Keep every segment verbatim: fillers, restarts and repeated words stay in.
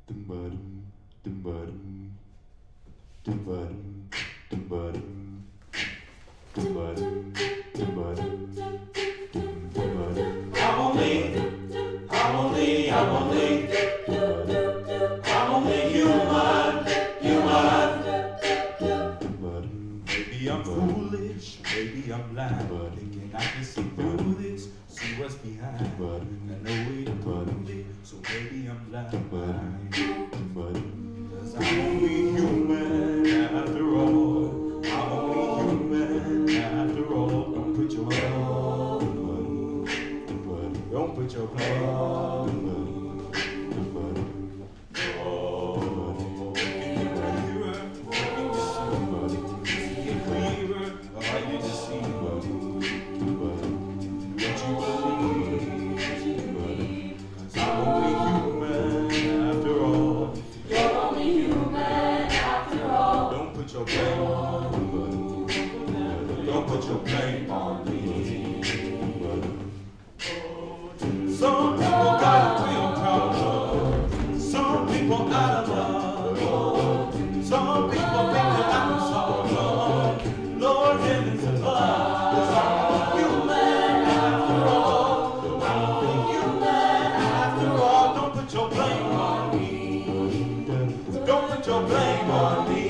I'm only, I'm only, I'm only, I'm only human, human. Maybe I'm foolish, maybe I'm blind, thinking I can see through this, see what's behind. I know we don't it, so maybe I'm blind. Cause I'm only human after all. I'm only human after all. Don't put your Don't put your blame. Don't put your blame on me. Some people got a real problem. Some people out of love. Some people think that I'm so Lord heavens above. Cause I'm human after all. I'm human after all. Don't put your blame on me. Don't put your blame on me.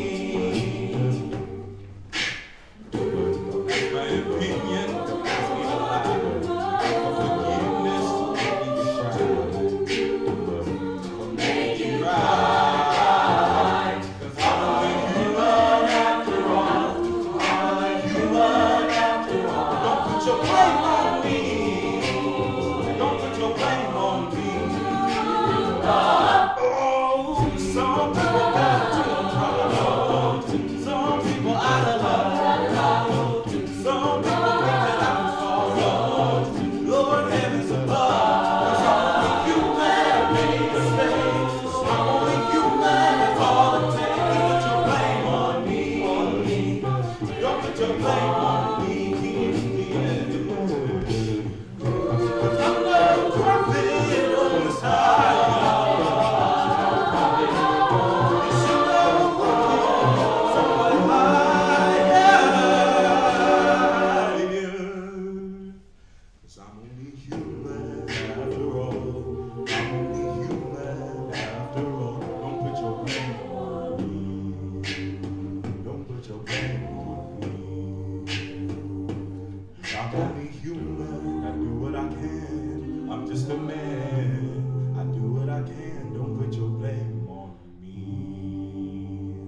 I'm only human, I do what I can. I'm just a man, I do what I can. Don't put your blame on me.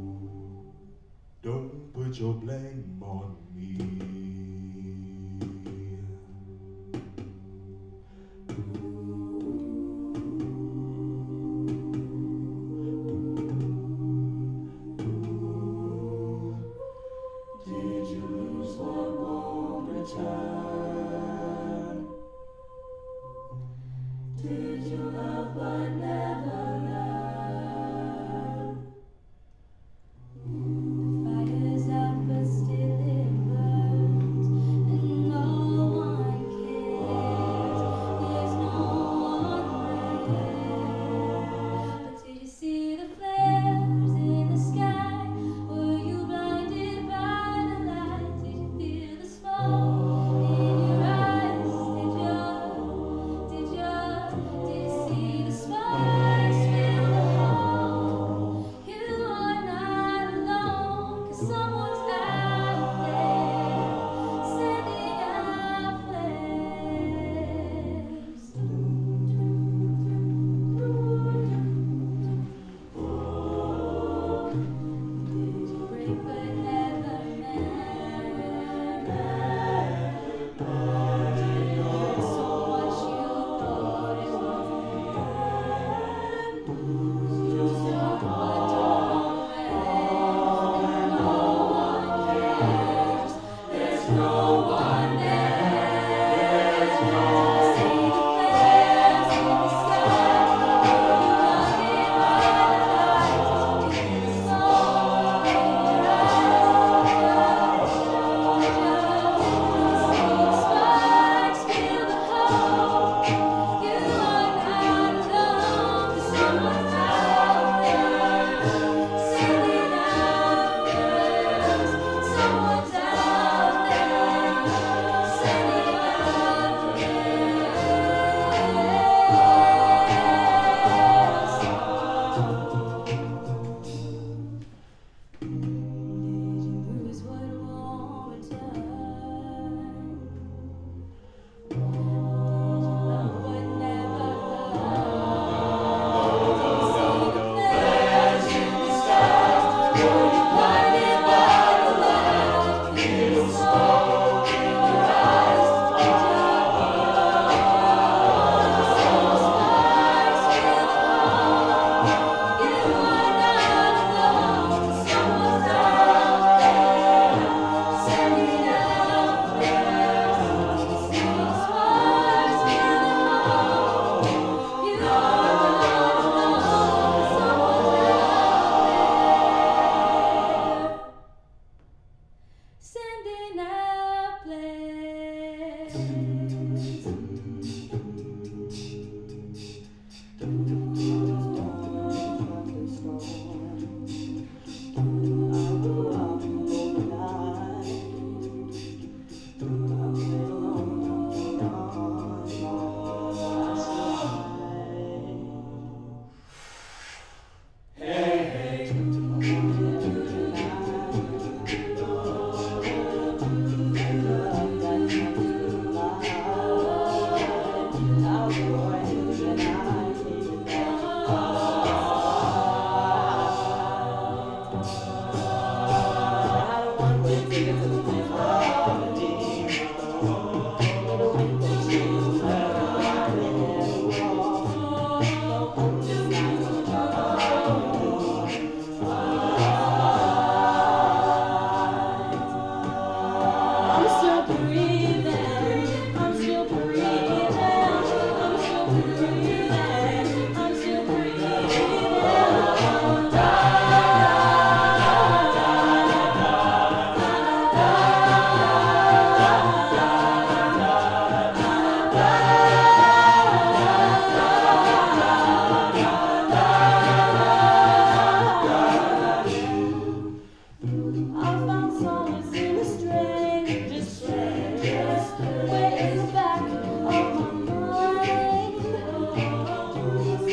Don't put your blame on me. Did you lose one moment time? Did you love but never love? The fire's out but still it burns.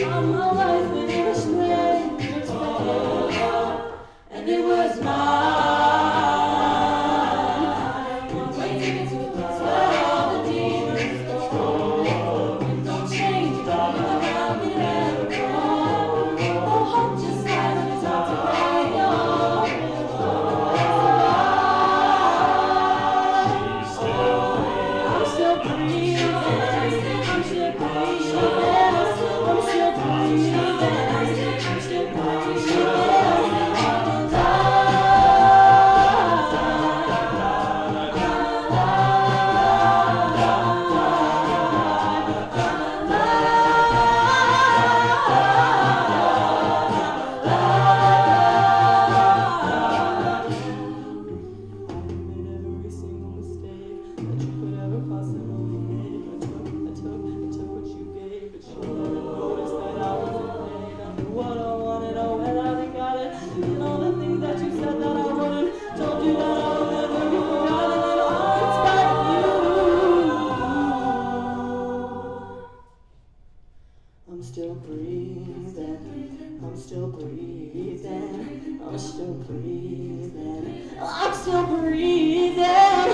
I'm always finished with failure, and it was mine. One way to get to a place where all the demons go. Don't change, don't look around, you never go. Oh, hope just lies and it's hard to break your I'm still breathing, I'm still breathing. I'm still breathing, I'm still every single mistake that you could ever possibly make. I took, I took, I took what you gave, but you never noticed that I was in pain. I knew what I wanted, oh well I got it. Did all the things that you said that I wouldn't. Told you that I would never be forgotten, and all in spite of you. I'm still breathing, I'm still breathing, I'm still breathing, I'm still breathing.